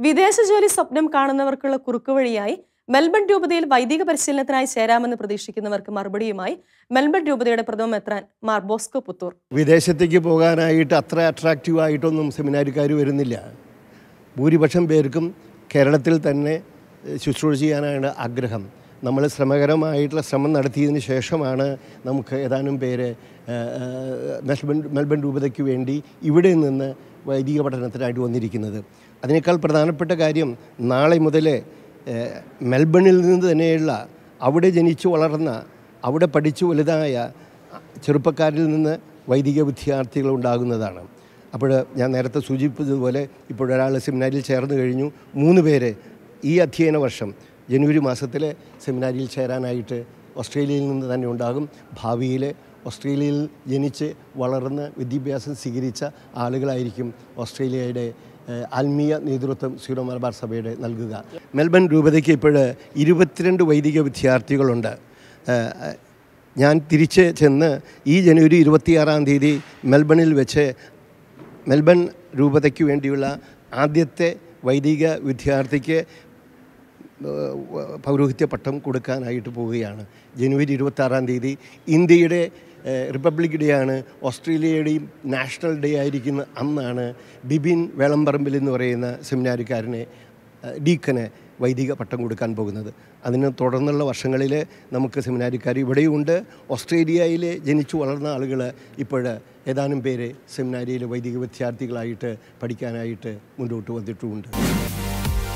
വിദേശ ജോലി സ്വപ്നം കാണുന്നവർക്കുള്ള കുറുക്കുവഴിയായി മെൽബൺ രൂപതയിൽ വൈദിക പരിശീലനത്തിനായി ചേരാമെന്ന് പ്രതീക്ഷിക്കുന്നവർക്ക് മറുപടിയുമായി മെൽബൺ രൂപതയുടെ പ്രഥമ മെത്രാൻ മാർ ബോസ്കോ പുത്തൂർ. വിദേശത്തേക്ക് പോകാനായിട്ട് അത്ര അട്രാക്റ്റീവായിട്ടൊന്നും സെമിനാരിക്കാർ വരുന്നില്ല. ഭൂരിപക്ഷം പേർക്കും കേരളത്തിൽ തന്നെ ശുശ്രൂഷ ചെയ്യാനാണ് ആഗ്രഹം. നമ്മൾ ശ്രമകരമായിട്ടുള്ള ശ്രമം നടത്തിയതിന് ശേഷമാണ് നമുക്ക് ഏതാനും പേര് മെൽബൺ രൂപതയ്ക്ക് വേണ്ടി ഇവിടെ നിന്ന് വൈദിക പഠനത്തിനായിട്ട് വന്നിരിക്കുന്നത്. അതിനേക്കാൾ പ്രധാനപ്പെട്ട കാര്യം, നാളെ മുതൽ മെൽബണിൽ നിന്ന് തന്നെയുള്ള അവിടെ ജനിച്ചു വളർന്ന അവിടെ പഠിച്ചു വലുതായ ചെറുപ്പക്കാരിൽ നിന്ന് വൈദിക വിദ്യാർത്ഥികൾ ഉണ്ടാകുന്നതാണ്. അപ്പോൾ ഞാൻ നേരത്തെ സൂചിപ്പിച്ചതുപോലെ ഇപ്പോഴൊരാൾ സെമിനാരിയിൽ ചേർന്ന് കഴിഞ്ഞു. 3 പേര് ഈ അധ്യയന വർഷം ജനുവരി മാസത്തിൽ സെമിനാരിയിൽ ചേരാനായിട്ട് ഓസ്ട്രേലിയയിൽ നിന്ന് തന്നെ ഉണ്ടാകും. ഭാവിയിൽ ഓസ്ട്രേലിയയിൽ ജനിച്ച് വളർന്ന് വിദ്യാഭ്യാസം സ്വീകരിച്ച ആളുകളായിരിക്കും ഓസ്ട്രേലിയയുടെ ആത്മീയ നേതൃത്വം സീറോ മലബാർ സഭയുടെ നൽകുക. മെൽബൺ രൂപതയ്ക്ക് ഇപ്പോൾ 22 വൈദിക വിദ്യാർത്ഥികളുണ്ട്. ഞാൻ തിരിച്ച് ചെന്ന് ഈ ജനുവരി 26-ാം തീയതി മെൽബണിൽ വെച്ച് മെൽബൺ രൂപതയ്ക്ക് വേണ്ടിയുള്ള ആദ്യത്തെ വൈദിക വിദ്യാർത്ഥിക്ക് പൗരോഹിത്യ പട്ടം കൊടുക്കാനായിട്ട് പോവുകയാണ്. ജനുവരി 26-ാം തീയതി ഇന്ത്യയുടെ റിപ്പബ്ലിക് ഡേ ആണ്. ഓസ്ട്രേലിയയുടെയും നാഷണൽ ഡേ ആയിരിക്കുന്ന അന്നാണ് ബിബിൻ വേളമ്പറമ്പിൽ എന്ന് പറയുന്ന സെമിനാരിക്കാരനെ ഡീക്കന് വൈദിക പട്ടം കൊടുക്കാൻ പോകുന്നത്. അതിന് തുടർന്നുള്ള വർഷങ്ങളിൽ നമുക്ക് സെമിനാരിക്കാർ ഇവിടെയുണ്ട്. ഓസ്ട്രേലിയയിൽ ജനിച്ചു വളർന്ന ആളുകൾ ഇപ്പോൾ ഏതാനും പേര് സെമിനാരിയിലെ വൈദിക വിദ്യാർത്ഥികളായിട്ട് പഠിക്കാനായിട്ട് മുന്നോട്ട് വന്നിട്ടുമുണ്ട്.